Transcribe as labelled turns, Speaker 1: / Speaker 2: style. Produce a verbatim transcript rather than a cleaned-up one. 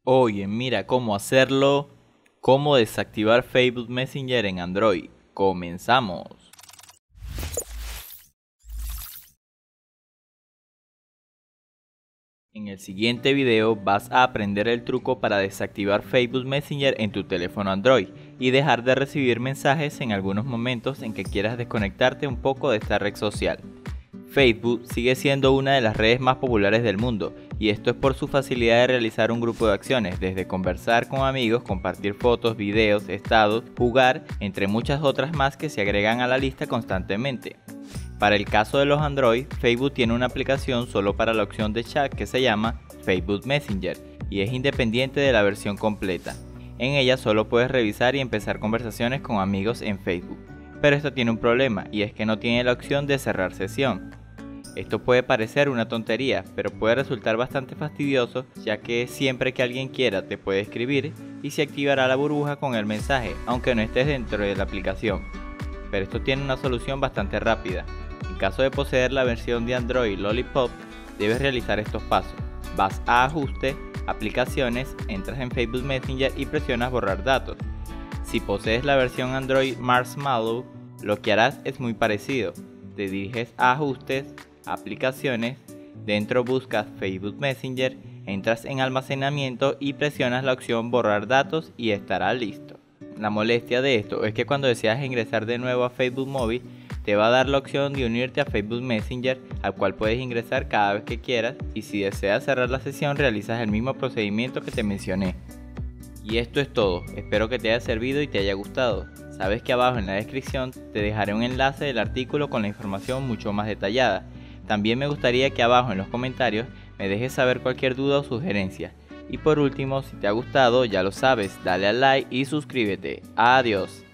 Speaker 1: Oye, mira cómo hacerlo, cómo desactivar Facebook Messenger en Android. Comenzamos. En el siguiente video vas a aprender el truco para desactivar Facebook Messenger en tu teléfono Android y dejar de recibir mensajes en algunos momentos en que quieras desconectarte un poco de esta red social. Facebook sigue siendo una de las redes más populares del mundo, y esto es por su facilidad de realizar un grupo de acciones, desde conversar con amigos, compartir fotos, videos, estados, jugar, entre muchas otras más que se agregan a la lista constantemente. Para el caso de los Android, Facebook tiene una aplicación solo para la opción de chat que se llama Facebook Messenger y es independiente de la versión completa. En ella solo puedes revisar y empezar conversaciones con amigos en Facebook, pero esto tiene un problema, y es que no tiene la opción de cerrar sesión. Esto puede parecer una tontería, pero puede resultar bastante fastidioso, ya que siempre que alguien quiera te puede escribir y se activará la burbuja con el mensaje, aunque no estés dentro de la aplicación. Pero esto tiene una solución bastante rápida. En caso de poseer la versión de Android Lollipop, debes realizar estos pasos. Vas a Ajuste, Aplicaciones, entras en Facebook Messenger y presionas Borrar datos. Si posees la versión Android Marshmallow, lo que harás es muy parecido. Te diriges a Ajustes, Aplicaciones, dentro buscas Facebook Messenger, entras en Almacenamiento y presionas la opción Borrar datos y estará listo. La molestia de esto es que cuando deseas ingresar de nuevo a Facebook Móvil, te va a dar la opción de unirte a Facebook Messenger, al cual puedes ingresar cada vez que quieras, y si deseas cerrar la sesión realizas el mismo procedimiento que te mencioné. Y esto es todo, espero que te haya servido y te haya gustado. Sabes que abajo en la descripción te dejaré un enlace del artículo con la información mucho más detallada. También me gustaría que abajo en los comentarios me dejes saber cualquier duda o sugerencia. Y por último, si te ha gustado, ya lo sabes, dale al like y suscríbete. Adiós.